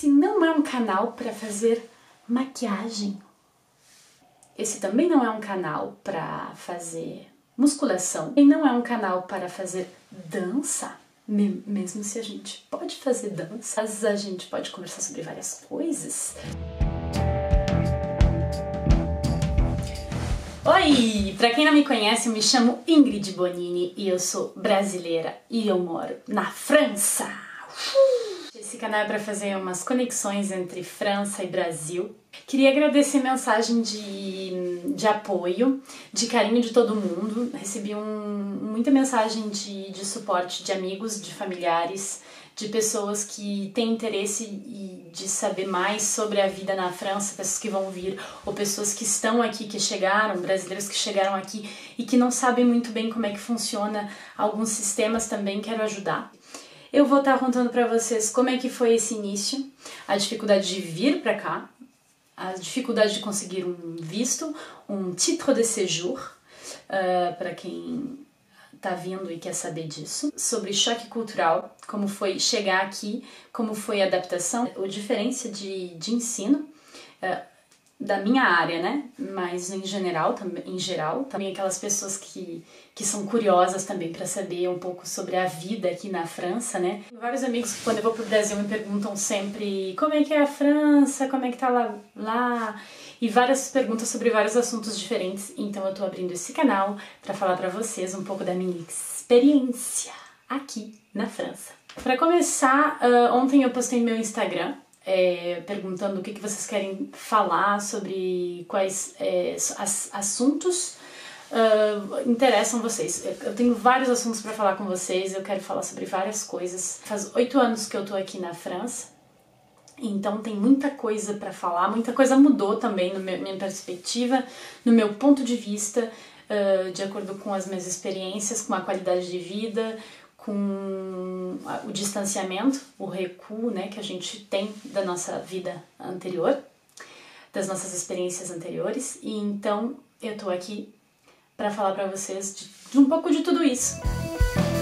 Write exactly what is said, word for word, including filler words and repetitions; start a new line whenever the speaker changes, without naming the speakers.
Esse não é um canal para fazer maquiagem. Esse também não é um canal para fazer musculação. E não é um canal para fazer dança. Mesmo se a gente pode fazer dança, a gente pode conversar sobre várias coisas. Oi! Pra quem não me conhece, eu me chamo Ingrid Bonini e eu sou brasileira e eu moro na França. Esse canal é para fazer umas conexões entre França e Brasil. Queria agradecer a mensagem de, de apoio, de carinho de todo mundo. Recebi um, muita mensagem de, de suporte de amigos, de familiares, de pessoas que têm interesse de saber mais sobre a vida na França, pessoas que vão vir, ou pessoas que estão aqui, que chegaram, brasileiros que chegaram aqui e que não sabem muito bem como é que funciona alguns sistemas também, quero ajudar. Eu vou estar contando para vocês como é que foi esse início, a dificuldade de vir para cá, a dificuldade de conseguir um visto, um titre de séjour, uh, para quem tá vindo e quer saber disso, sobre choque cultural, como foi chegar aqui, como foi a adaptação, a diferença de, de ensino, uh, da minha área, né, mas em geral, em geral, também aquelas pessoas que, que são curiosas também para saber um pouco sobre a vida aqui na França, né. Vários amigos, quando eu vou pro Brasil, me perguntam sempre como é que é a França, como é que tá lá, lá, e várias perguntas sobre vários assuntos diferentes, então eu tô abrindo esse canal para falar para vocês um pouco da minha experiência aqui na França. Para começar, uh, ontem eu postei no meu Instagram, É, perguntando o que, que vocês querem falar, sobre quais é, as, assuntos uh, interessam vocês. Eu tenho vários assuntos para falar com vocês, eu quero falar sobre várias coisas. Faz oito anos que eu tô aqui na França, então tem muita coisa para falar, muita coisa mudou também na minha perspectiva, no meu ponto de vista, uh, de acordo com as minhas experiências, com a qualidade de vida, com o distanciamento, o recuo, né, que a gente tem da nossa vida anterior, das nossas experiências anteriores, e então eu tô aqui para falar para vocês de, de um pouco de tudo isso.